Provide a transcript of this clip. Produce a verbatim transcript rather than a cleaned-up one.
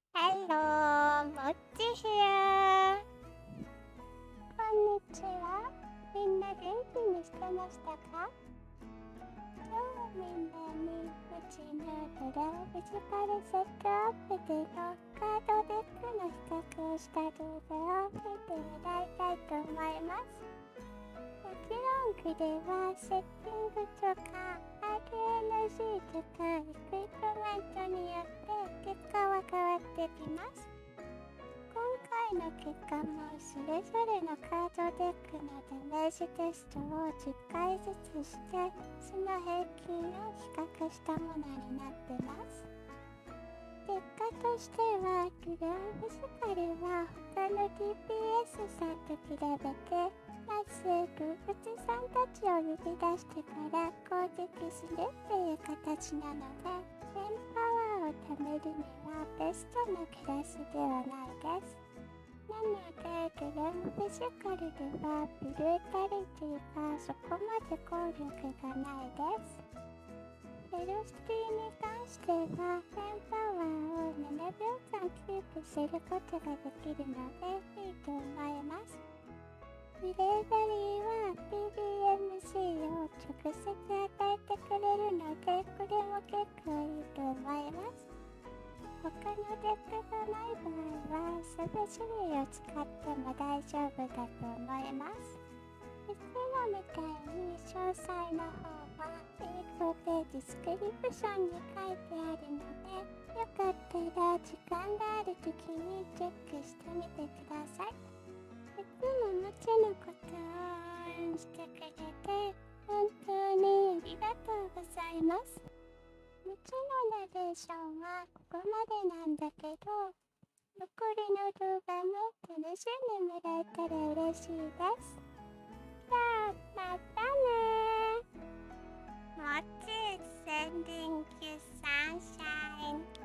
Hello, もっち here。こんにちは。みんな元気にしてましたか？今日はみんなにうちのドラフィジカルセットアップでのカードデックの比較をした動画を見てもらいたいと思います。もちろんこれはセッティングとか アールエヌジー とかエクイプメントによって結果は変わってきます。今回の結果もそれぞれのカードデックのダメージテストをじゅっかいずつしてその平均を比較したものになってます。結果としてはグランフィジカルは他の ディーピーエス さんと比べてまず動物さんたちを呼び出してから攻撃するという形なのでテンパワーを貯めるにはベストのクラスではないです。なのでグランフィジカルではブルータリティがそこまで効力がないです。ベロシティに関してはテンパワーをななびょうかんキープすることができるのでいいと思います。ブレーバリーは ピービーエムシー を直接与えてくれるのでこれも結構いいと思います。他のデックがない場合はサブ種類を使っても大丈夫だと思います。いつもみたいに詳細の方は英語でディスクリプションに書いてあるのでよかったら時間がある時にチェックしてみてください。いつももちのことを応援してくれて本当にありがとうございます。もちのナレーションはここまでなんだけど残りの動画も楽しんでもらえたら嬉しいです。じゃあまたねー。もち sending you sunshine